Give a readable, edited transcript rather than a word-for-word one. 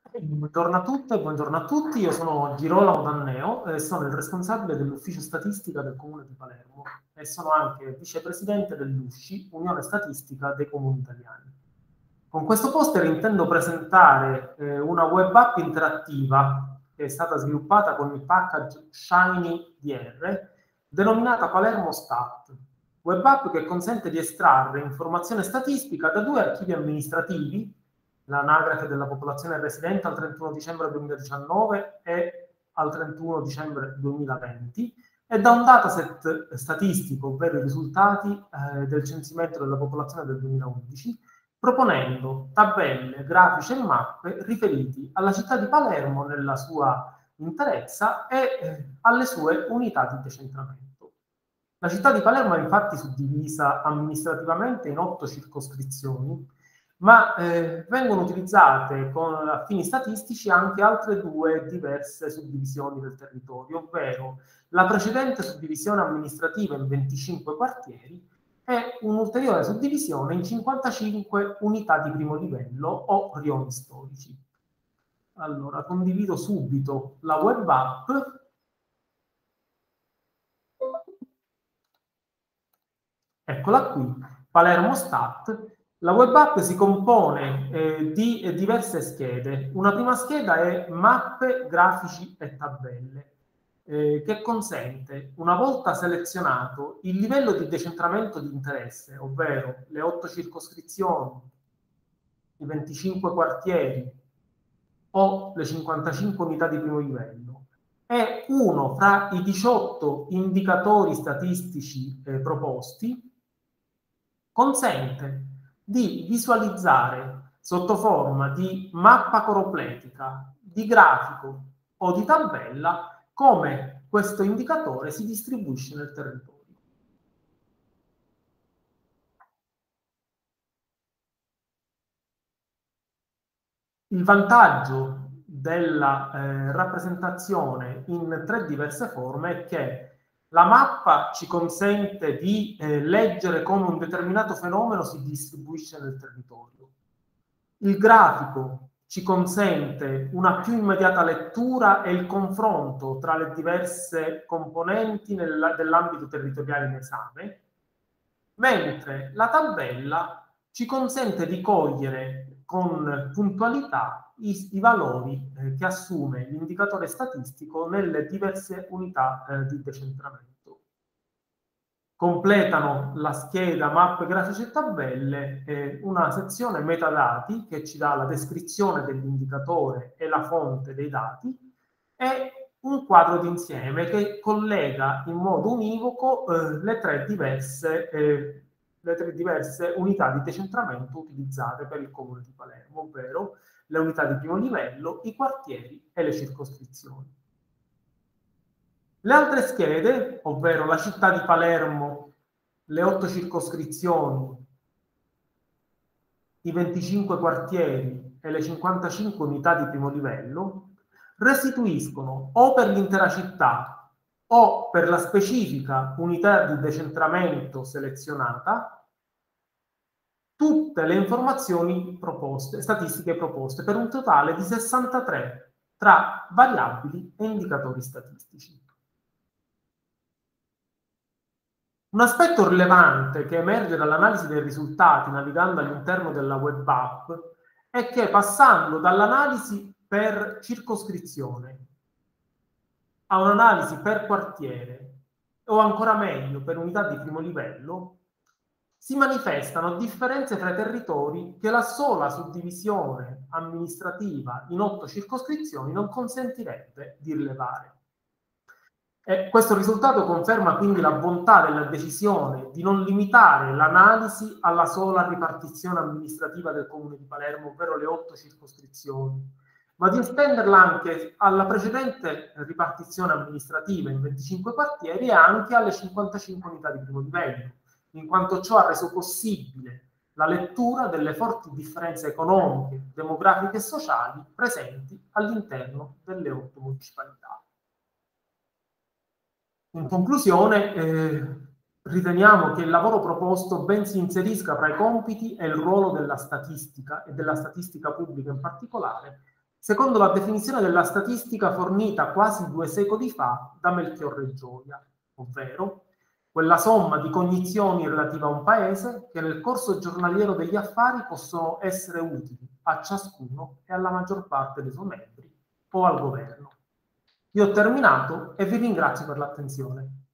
Buongiorno a tutte e buongiorno a tutti, io sono Girolamo Danneo e sono il responsabile dell'ufficio statistica del Comune di Palermo e sono anche vicepresidente dell'USCI, Unione Statistica dei Comuni Italiani. Con questo poster intendo presentare una web app interattiva che è stata sviluppata con il package Shiny DR, denominata Palermo Stat, web app che consente di estrarre informazione statistica da due archivi amministrativi, l'anagrafe della popolazione residente al 31 dicembre 2019 e al 31 dicembre 2020, e da un dataset statistico, ovvero i risultati del censimento della popolazione del 2011, proponendo tabelle, grafici e mappe riferiti alla città di Palermo nella sua interezza e alle sue unità di decentramento. La città di Palermo è infatti suddivisa amministrativamente in 8 circoscrizioni, ma vengono utilizzate a fini statistici anche altre 2 diverse suddivisioni del territorio, ovvero la precedente suddivisione amministrativa in 25 quartieri e un'ulteriore suddivisione in 55 unità di primo livello o rioni storici. Allora, condivido subito la web app. Eccola qui, Palermo Stat. La web app si compone di diverse schede. Una prima scheda è mappe, grafici e tabelle, che consente, una volta selezionato il livello di decentramento di interesse, ovvero le 8 circoscrizioni, i 25 quartieri o le 55 unità di primo livello, e uno fra i 18 indicatori statistici proposti, consente di visualizzare sotto forma di mappa coropletica, di grafico o di tabella come questo indicatore si distribuisce nel territorio. Il vantaggio della rappresentazione in 3 diverse forme è che la mappa ci consente di leggere come un determinato fenomeno si distribuisce nel territorio. Il grafico ci consente una più immediata lettura e il confronto tra le diverse componenti dell'ambito territoriale in esame, mentre la tabella ci consente di cogliere con puntualità i valori che assume l'indicatore statistico nelle diverse unità di decentramento. Completano la scheda mappe, grafici e tabelle una sezione metadati che ci dà la descrizione dell'indicatore e la fonte dei dati e un quadro d'insieme che collega in modo univoco le tre diverse unità di decentramento utilizzate per il Comune di Palermo, ovvero le unità di primo livello, i quartieri e le circoscrizioni. Le altre schede, ovvero la città di Palermo, le 8 circoscrizioni, i 25 quartieri e le 55 unità di primo livello, restituiscono o per l'intera città o per la specifica unità di decentramento selezionata tutte le informazioni proposte, statistiche proposte, per un totale di 63 tra variabili e indicatori statistici. Un aspetto rilevante che emerge dall'analisi dei risultati navigando all'interno della web app è che passando dall'analisi per circoscrizione a un'analisi per quartiere o ancora meglio per unità di primo livello, si manifestano differenze fra i territori che la sola suddivisione amministrativa in 8 circoscrizioni non consentirebbe di rilevare. E questo risultato conferma quindi la bontà della decisione di non limitare l'analisi alla sola ripartizione amministrativa del Comune di Palermo, ovvero le 8 circoscrizioni, ma di estenderla anche alla precedente ripartizione amministrativa in 25 quartieri e anche alle 55 unità di primo livello, in quanto ciò ha reso possibile la lettura delle forti differenze economiche, demografiche e sociali presenti all'interno delle 8 municipalità. In conclusione, riteniamo che il lavoro proposto ben si inserisca fra i compiti e il ruolo della statistica e della statistica pubblica in particolare, secondo la definizione della statistica fornita quasi 2 secoli fa da Melchiorre Gioia, ovvero quella somma di cognizioni relative a un paese che nel corso giornaliero degli affari possono essere utili a ciascuno e alla maggior parte dei suoi membri o al governo. Io ho terminato e vi ringrazio per l'attenzione.